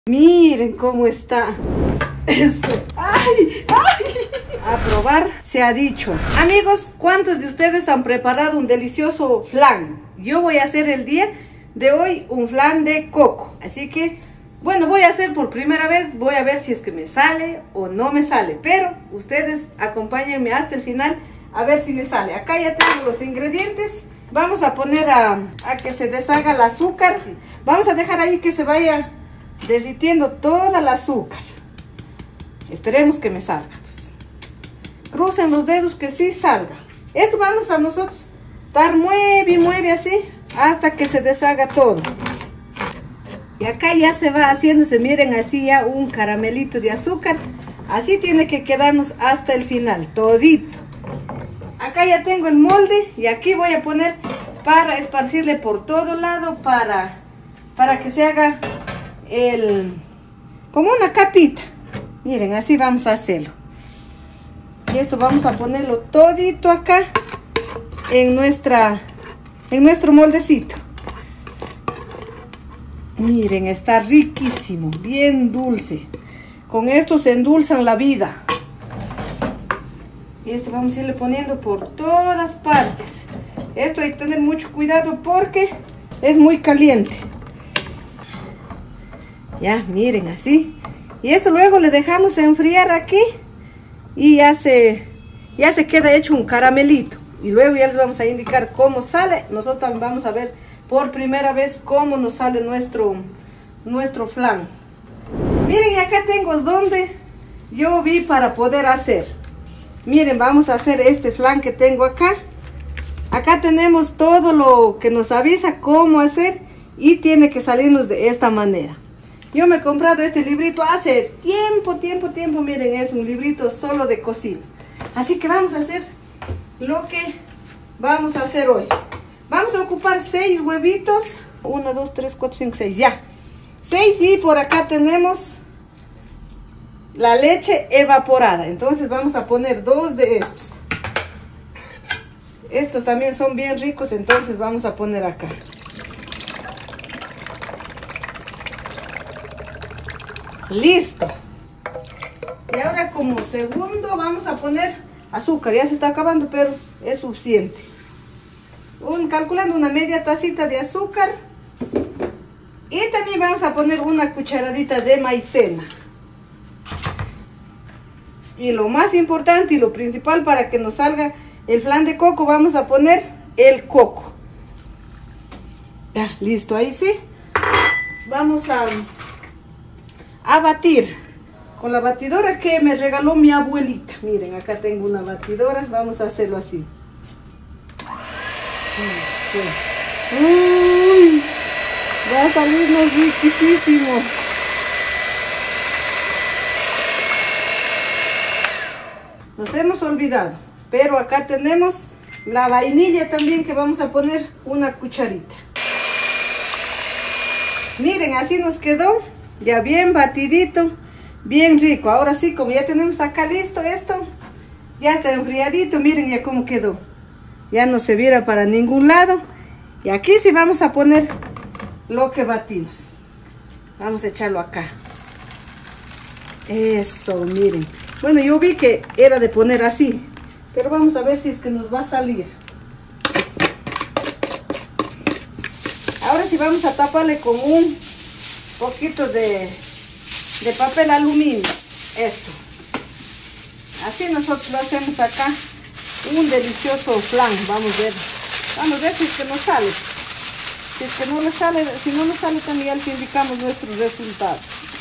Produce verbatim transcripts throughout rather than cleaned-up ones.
Miren cómo está. Eso. ¡Ay! ¡Ay! A probar se ha dicho. Amigos, ¿cuántos de ustedes han preparado un delicioso flan? Yo voy a hacer el día de hoy un flan de coco. Así que, bueno, voy a hacer por primera vez. Voy a ver si es que me sale o no me sale. Pero ustedes acompáñenme hasta el final a ver si me sale. Acá ya tengo los ingredientes. Vamos a poner a, a que se deshaga el azúcar. Vamos a dejar ahí que se vaya derritiendo toda el azúcar. Esperemos que me salga, pues. Crucen los dedos que sí salga. Esto vamos a nosotros dar mueve y mueve así hasta que se deshaga todo. Y acá ya se va haciéndose, miren, así ya un caramelito de azúcar. Así tiene que quedarnos hasta el final, todito. Acá ya tengo el molde y aquí voy a poner para esparcirle por todo lado para, para que se haga el, como una capita. Miren, así vamos a hacerlo. Y esto vamos a ponerlo todito acá en nuestra, en nuestro moldecito. Miren, está riquísimo, bien dulce. Con esto se endulzan la vida. Y esto vamos a irle poniendo por todas partes. Esto hay que tener mucho cuidado porque es muy caliente. Ya, miren, así. Y esto luego le dejamos enfriar aquí. Y ya se, ya se queda hecho un caramelito. Y luego ya les vamos a indicar cómo sale. Nosotros también vamos a ver por primera vez cómo nos sale nuestro, nuestro flan. Miren, acá tengo donde yo vi para poder hacer. Miren, vamos a hacer este flan que tengo acá. Acá tenemos todo lo que nos avisa cómo hacer. Y tiene que salirnos de esta manera. Yo me he comprado este librito hace tiempo, tiempo, tiempo. Miren, es un librito solo de cocina. Así que vamos a hacer lo que vamos a hacer hoy. Vamos a ocupar seis huevitos. uno, dos, tres, cuatro, cinco, seis. Ya. seis y por acá tenemos la leche evaporada. Entonces vamos a poner dos de estos. Estos también son bien ricos. Entonces vamos a poner acá. Listo. Y ahora como segundo vamos a poner azúcar. Ya se está acabando, pero es suficiente. Un, calculando una media tacita de azúcar. Y también vamos a poner una cucharadita de maicena. Y lo más importante y lo principal para que nos salga el flan de coco, vamos a poner el coco. Ya, listo, ahí sí. Vamos a... a batir con la batidora que me regaló mi abuelita. Miren, acá tengo una batidora. Vamos a hacerlo así. Eso. Uy, va a salirnos riquísimo. Nos hemos olvidado, pero acá tenemos la vainilla también, que vamos a poner una cucharita. Miren, así nos quedó. Ya bien batidito, bien rico. Ahora sí, como ya tenemos acá listo esto, ya está enfriadito. Miren ya cómo quedó. Ya no se viera para ningún lado. Y aquí sí vamos a poner lo que batimos. Vamos a echarlo acá. Eso, miren. Bueno, yo vi que era de poner así, pero vamos a ver si es que nos va a salir. Ahora sí vamos a taparle con un poquito de, de papel aluminio. Esto. Así nosotros lo hacemos acá. Un delicioso flan. Vamos a ver. Vamos a ver si es que nos sale. Si es que no nos sale, si no nos sale también ya les indicamos nuestros resultados.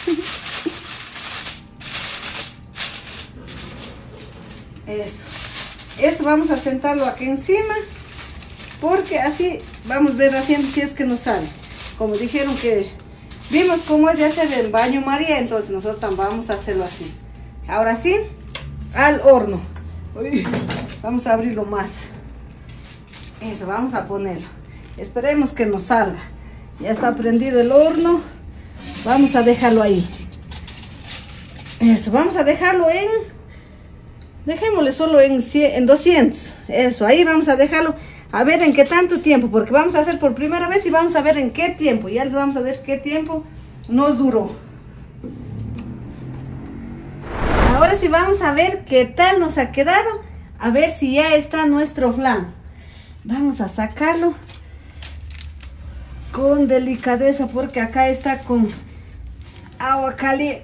Eso. Esto vamos a sentarlo aquí encima. Porque así vamos a ver haciendo si es que nos sale. Como dijeron que vimos cómo es de hacer el baño María, entonces nosotros también vamos a hacerlo así. Ahora sí, al horno. Uy, vamos a abrirlo más. Eso, vamos a ponerlo. Esperemos que nos salga. Ya está prendido el horno. Vamos a dejarlo ahí. Eso, vamos a dejarlo en... dejémosle solo en, cien, en doscientos. Eso, ahí vamos a dejarlo. A ver en qué tanto tiempo, porque vamos a hacer por primera vez y vamos a ver en qué tiempo. Ya les vamos a ver qué tiempo nos duró. Ahora sí vamos a ver qué tal nos ha quedado. A ver si ya está nuestro flan. Vamos a sacarlo con delicadeza porque acá está con agua caliente.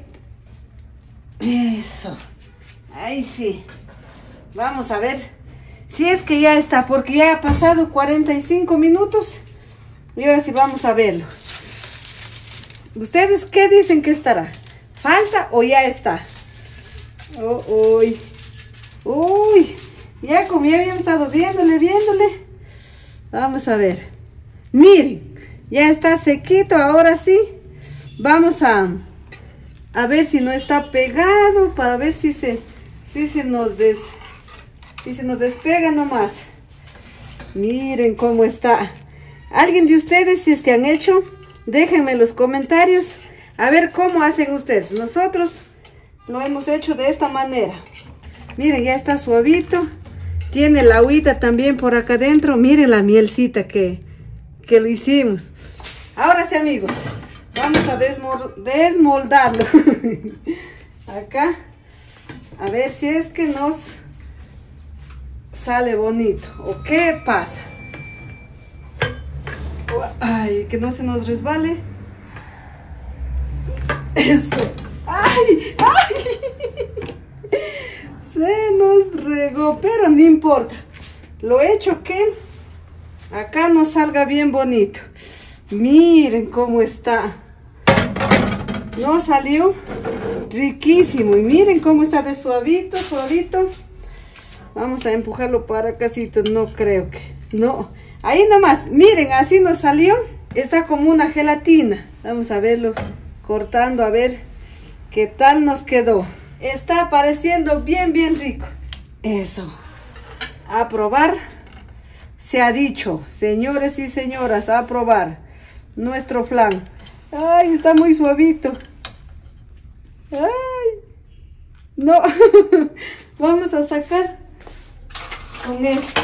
Eso. Ahí sí. Vamos a ver si es que ya está, porque ya ha pasado cuarenta y cinco minutos. Y ahora sí vamos a verlo. ¿Ustedes qué dicen que estará? ¿Falta o ya está? Oh, uy. Uy. Ya como ya habíamos estado viéndole, viéndole. Vamos a ver. Miren. Ya está sequito, ahora sí. Vamos a, a ver si no está pegado, para ver si se, si se nos des, si se nos despega nomás. Miren cómo está. ¿Alguien de ustedes, si es que han hecho? Déjenme en los comentarios. A ver cómo hacen ustedes. Nosotros lo hemos hecho de esta manera. Miren, ya está suavito. Tiene la agüita también por acá adentro. Miren la mielcita que, que lo hicimos. Ahora sí, amigos, vamos a desmoldarlo. Acá. A ver si es que nos sale bonito. ¿O qué pasa? Ay, que no se nos resbale. Eso. ¡Ay! ¡Ay! Se nos regó, pero no importa. Lo hecho que acá nos salga bien bonito. Miren cómo está. Nos salió riquísimo. Y miren cómo está de suavito, suavito. Vamos a empujarlo para casito. No creo que... No. Ahí nomás. Miren, así nos salió. Está como una gelatina. Vamos a verlo cortando a ver qué tal nos quedó. Está pareciendo bien, bien rico. Eso. A probar. Se ha dicho, señores y señoras, a probar nuestro flan. Ay, está muy suavito. Ay, no. Vamos a sacar con esto.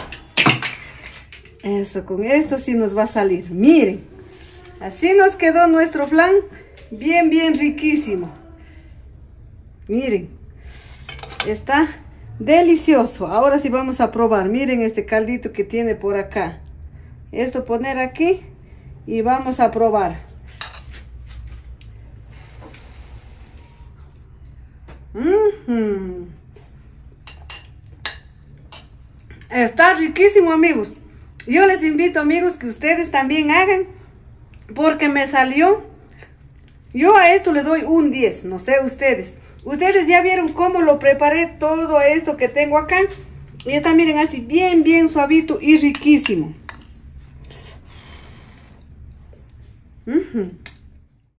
Eso, con esto sí nos va a salir. Miren, así nos quedó nuestro flan. Bien, bien riquísimo. Miren, está delicioso. Ahora sí vamos a probar. Miren este caldito que tiene por acá. Esto poner aquí y vamos a probar. Mm-hmm. Está riquísimo, amigos. Yo les invito, amigos, que ustedes también hagan, porque me salió. Yo a esto le doy un diez, no sé ustedes. Ustedes ya vieron cómo lo preparé todo esto que tengo acá. Y está, miren, así bien, bien suavito y riquísimo. Uh-huh.